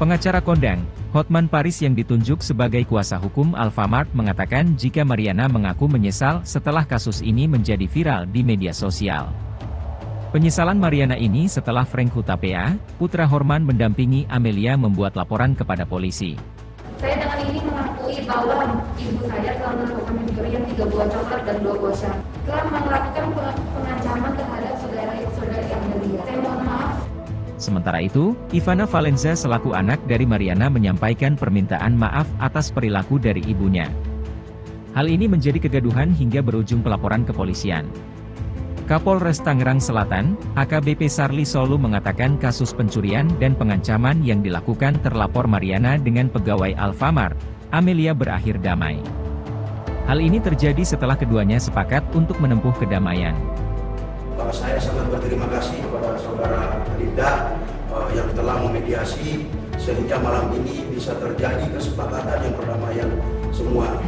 Pengacara kondang, Hotman Paris yang ditunjuk sebagai kuasa hukum Alfamart mengatakan jika Mariana mengaku menyesal setelah kasus ini menjadi viral di media sosial. Penyesalan Mariana ini setelah Frank Hutapea, putra Horman mendampingi Amelia membuat laporan kepada polisi. Saya dengan ini mengakui bahwa ibu saya telah melakukan pencurian 3 buah coklat dan 2 buah syam. Telah melakukan pengancaman terhadap saudari Amelia. Saya mohon maaf. Sementara itu, Ivana Valenza selaku anak dari Mariana menyampaikan permintaan maaf atas perilaku dari ibunya. Hal ini menjadi kegaduhan hingga berujung pelaporan kepolisian. Kapolres Tangerang Selatan, AKBP Sarli Solu mengatakan kasus pencurian dan pengancaman yang dilakukan terlapor Mariana dengan pegawai Alfamart, Amelia berakhir damai. Hal ini terjadi setelah keduanya sepakat untuk menempuh kedamaian. Saya sangat berterima kasih kepada saudara Linda yang telah memediasi sehingga malam ini bisa terjadi kesepakatan yang perdamaian semua